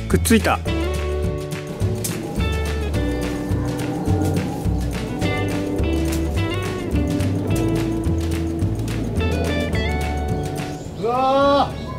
くっついた。うわー、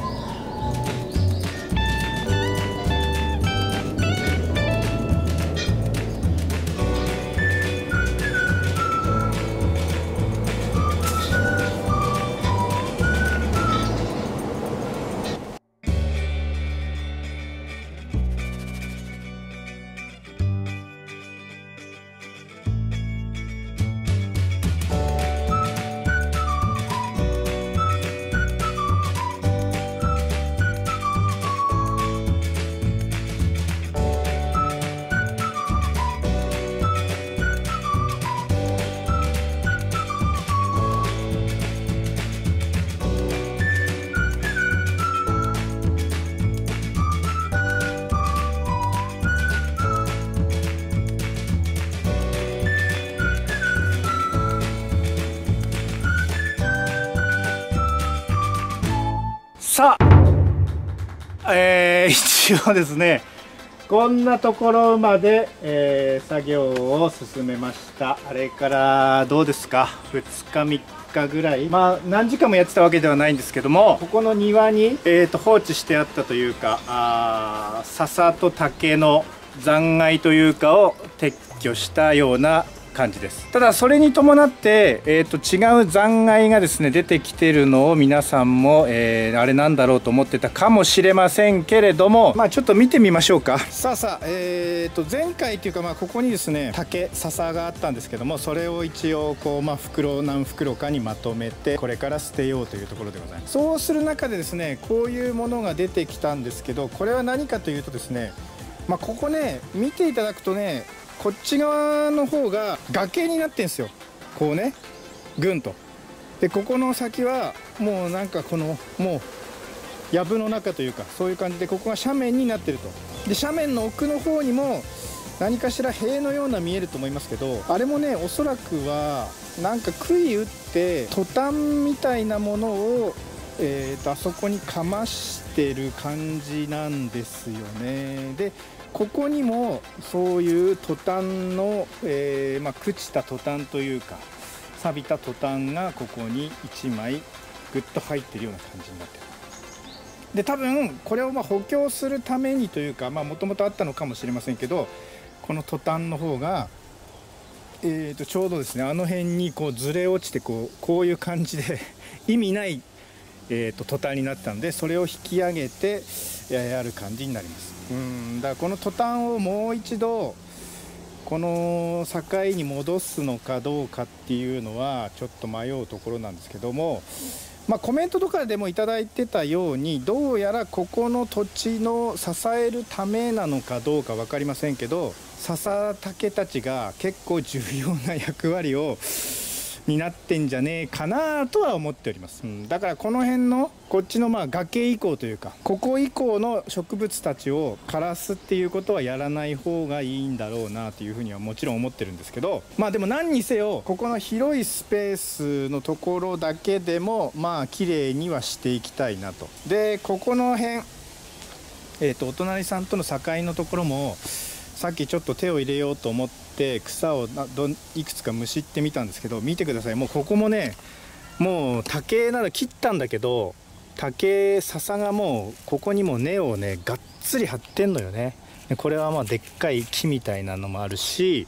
さあ、一応ですね、こんなところまで、作業を進めました。あれからどうですか、2日3日ぐらい、まあ何時間もやってたわけではないんですけども、ここの庭に、放置してあったというか、笹と竹の残骸というかを撤去したような感じです。ただそれに伴って、違う残骸がですね出てきてるのを皆さんも、あれなんだろうと思ってたかもしれませんけれども、まあちょっと見てみましょうか。さあ、前回というか、まあここにですね竹笹があったんですけども、それを一応こう、まあ袋何袋かにまとめてこれから捨てようというところでございます。そうする中でですね、こういうものが出てきたんですけど、これは何かというとですね、まあここね見ていただくとね、こっち側の方が崖になってんですよ。こうね、ぐんと。でここの先はもうなんかこのもう藪の中というか、そういう感じでここが斜面になってると。で斜面の奥の方にも何かしら塀のような見えると思いますけど、あれもねおそらくはなんか杭打ってトタンみたいなものをあそこにかましてる感じなんですよね。でここにもそういうトタンの、まあ、朽ちたトタンというか錆びたトタンがここに1枚ぐっと入ってるような感じになってる。で多分これをまあ補強するためにというか、もともとあったのかもしれませんけど、このトタンの方が、ちょうどですねあの辺にこうずれ落ちてこういう感じで意味ないトタンになったんで、それを引き上げてやる感じになります。だからこのトタンをもう一度この境に戻すのかどうかっていうのはちょっと迷うところなんですけども、まあコメントとかでもいただいてたように、どうやらここの土地の支えるためなのかどうか分かりませんけど、笹竹たちが結構重要な役割をになってんじゃねえかなとは思っております。だからこの辺のこっちのまあ崖以降というか、ここ以降の植物たちを枯らすっていうことはやらない方がいいんだろうなというふうにはもちろん思ってるんですけど、まあでも何にせよここの広いスペースのところだけでもまあ綺麗にはしていきたいなと。でここの辺お隣さんとの境のところもさっきちょっと手を入れようと思って草をいくつかむしってみたんですけど、見てください。もうここもね、もう竹なら切ったんだけど、竹笹がもうここにも根をねがっつり張ってんのよね。これはまあでっかい木みたいなのもあるし、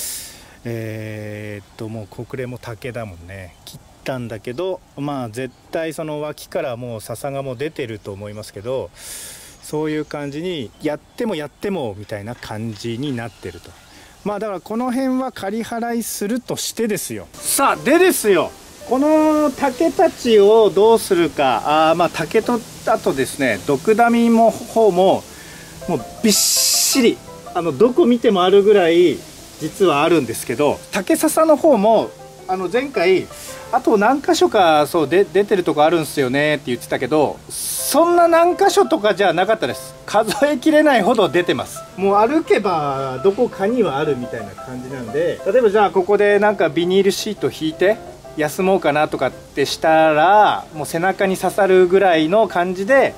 もうこれも竹だもんね。切ったんだけど、まあ絶対その脇からもう笹がもう出てると思いますけど、そういう感じにやってもみたいな感じになってると。まあだからこの辺は仮払いするとしてですよ。さあでですよ、この竹たちをどうするか。まあ竹とあとですねドクダミの方ももうびっしりどこ見てもあるぐらい実はあるんですけど、竹笹の方も前回あと何箇所かそう出てるとこあるんですよねって言ってたけど、そんな何箇所とかじゃなかったです。数えきれないほど出てます。もう歩けばどこかにはあるみたいな感じなんで、例えばじゃあここでなんかビニールシート引いて休もうかなとかってしたら、もう背中に刺さるぐらいの感じで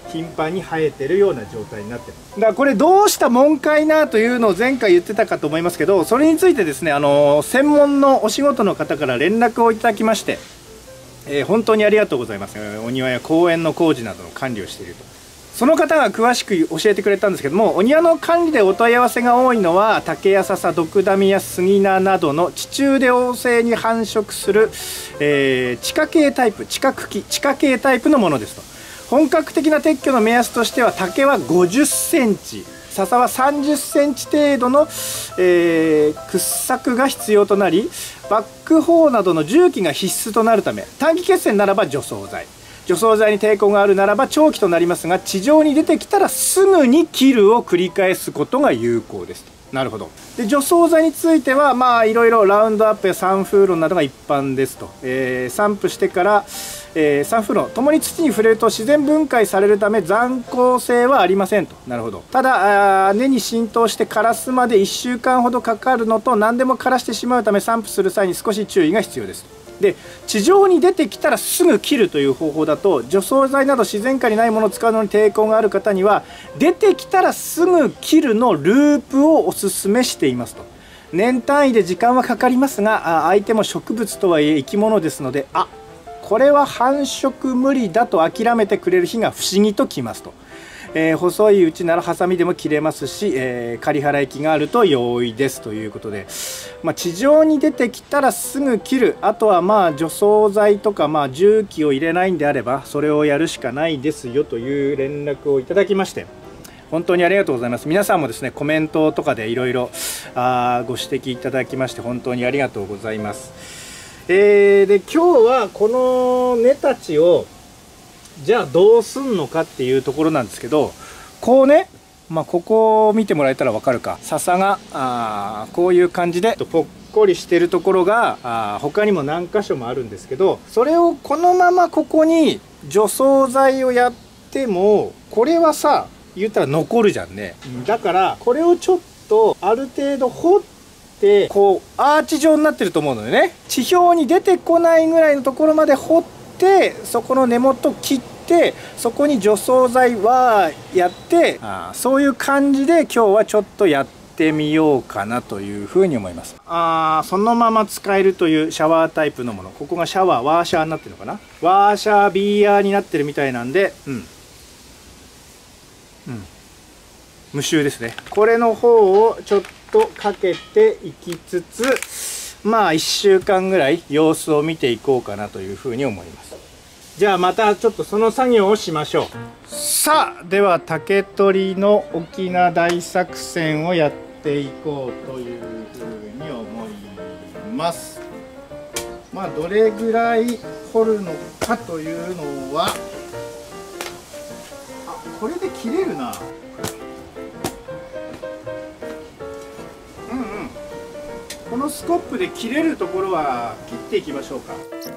頻繁に生えてるような状態になってます。だからこれどうしたもんかいなというのを前回言ってたかと思いますけど、それについてですね、専門のお仕事の方から連絡をいただきまして、本当にありがとうございます。お庭や公園の工事などの管理をしていると。その方が詳しく教えてくれたんですけども、お庭の管理でお問い合わせが多いのは竹や笹、ドクダミや杉菜などの地中で旺盛に繁殖する、地下茎タイプ、地下茎、地下茎タイプのものですと。本格的な撤去の目安としては竹は50センチ、笹は30センチ程度の、掘削が必要となり、バックホーなどの重機が必須となるため、短期決戦ならば除草剤、除草剤に抵抗があるならば長期となりますが、地上に出てきたらすぐに切るを繰り返すことが有効ですと。なるほど。で除草剤についてはまあいろいろラウンドアップやサンフーロンなどが一般ですと。散布してから、サンフーロンともに土に触れると自然分解されるため残光性はありませんと。なるほど。ただ根に浸透して枯らすまで1週間ほどかかるのと、何でも枯らしてしまうため散布する際に少し注意が必要ですと。で地上に出てきたらすぐ切るという方法だと、除草剤など自然界にないものを使うのに抵抗がある方には、出てきたらすぐ切るのループをおすすめしていますと。年単位で時間はかかりますが、相手も植物とはいえ生き物ですので、これは繁殖無理だと諦めてくれる日が不思議ときますと。細いうちならハサミでも切れますし、刈原液があると容易ですということで、地上に出てきたらすぐ切る、あとは除草剤とか重機を入れないんであればそれをやるしかないですよという連絡をいただきまして、本当にありがとうございます。皆さんもですねコメントとかでいろいろご指摘いただきまして本当にありがとうございます。で今日はこの根たちをじゃあどうすんのかっていうところなんですけど、こうね、ここを見てもらえたら分かるか、笹がこういう感じでぽっこりしてるところが他にも何箇所もあるんですけど、それをこのままここに除草剤をやってもこれはさ言ったら残るじゃんね。だからこれをちょっとある程度掘ってこうアーチ状になってると思うのでね、地表に出てこないぐらいのところまで掘って、そこの根元切って、そこに除草剤はやって、そういう感じで今日はちょっとやってみようかなというふうに思います。そのまま使えるというシャワータイプのもの、ここがシャワーワーシャーになってるのかな、ワーシャービーヤーになってるみたいなんで、無臭ですね。これの方をちょっとかけていきつつ、1週間ぐらい様子を見ていこうかなというふうに思います。じゃあまたちょっとその作業をしましょう。さあでは竹取りの沖縄大作戦をやっていこうというふうに思います。どれぐらい掘るのかというのは、これで切れるな。このスコップで切れるところは切っていきましょうか。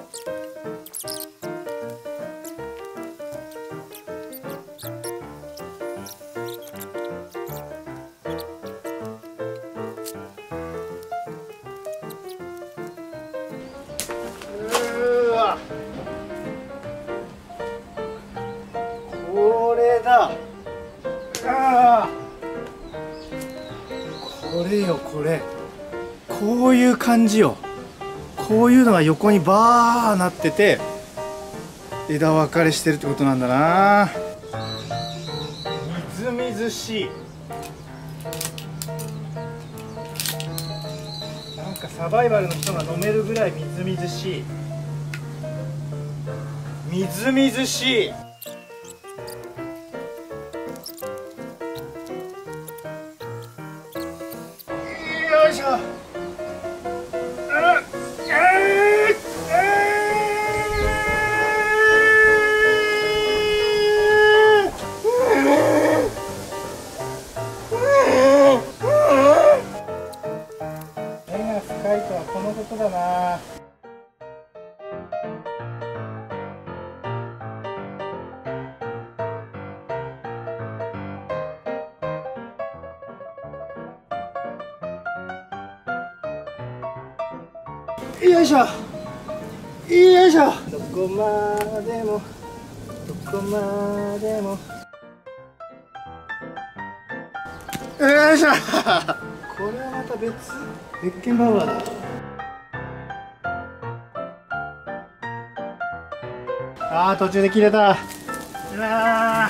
これだ。これよこれ。こういう感じよ。こういうのが横にバーなってて枝分かれしてるってことなんだな。みずみずしい。なんかサバイバルの人が飲めるぐらいみずみずしい。みずみずしい。よいしょ。深いとはこのことだな。よいしょよいしょ。どこまでもどこまでもよいしょ。これはまた別件バウアーだ。あー、途中で切れた。うわ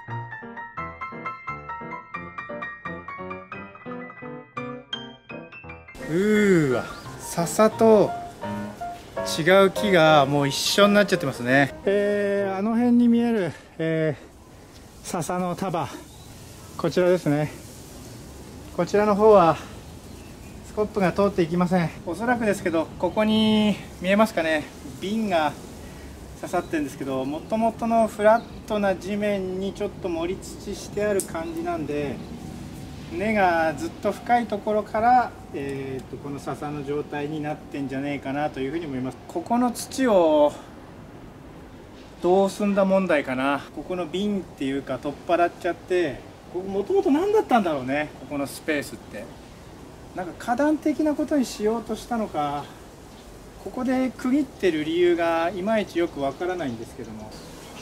わ、笹と違う木がもう一緒になっちゃってますね。あの辺に見える、笹の束、こちらですね。こちらの方はスコップが通っていきません。おそらくですけど、ここに見えますかね、瓶が刺さってるんですけど、もともとのフラットな地面にちょっと盛り土してある感じなんで、根がずっと深いところから、この笹の状態になってんじゃねえかなというふうに思います。ここの土をどうすんだ問題かな。ここの瓶っていうか取っ払っちゃって、ここもともと何だったんだろうね。ここのスペースってなんか花壇的なことにしようとしたのか、ここで区切ってる理由がいまいちよくわからないんですけども。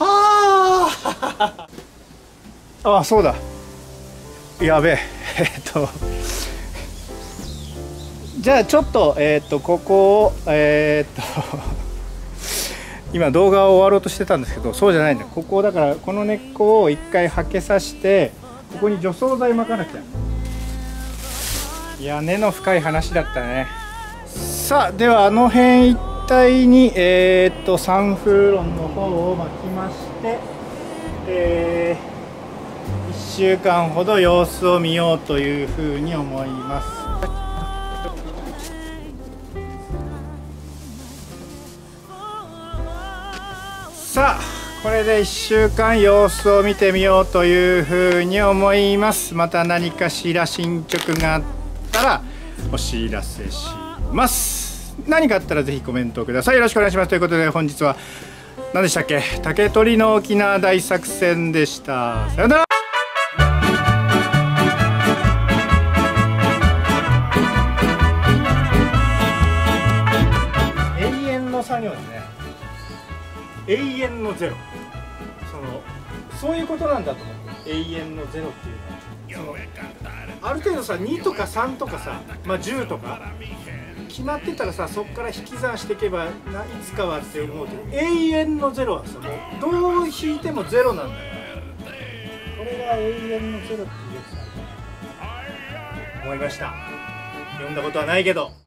はあ、あ、そうだ、やべえ。じゃあちょっとここを今動画を終わろうとしてたんですけど、そうじゃないんだ。ここだから、この根っこを一回はけさして、ここに除草剤巻かなきゃ。いや、根の深い話だったね。さあ、ではあの辺一帯にサンフロンの方を巻きまして、1週間ほど様子を見ようというふうに思います。さあ、これで1週間様子を見てみようというふうに思います。また何かしら進捗があったらお知らせします。何かあったらぜひコメントください。よろしくお願いします。ということで、本日は何でしたっけ、竹取の沖縄大作戦でした。さよなら。永遠の作業ですね。永遠のゼロ、そういうことなんだと思う。永遠のゼロっていうのは、ある程度さ、2とか3とかさ、まあ、10とか決まってたらさ、そこから引き算していけばいつかはって思うけど、永遠のゼロはさ、もうどう引いてもゼロなんだよ。これが永遠のゼロっていうやつなんだと思いました。読んだことはないけど。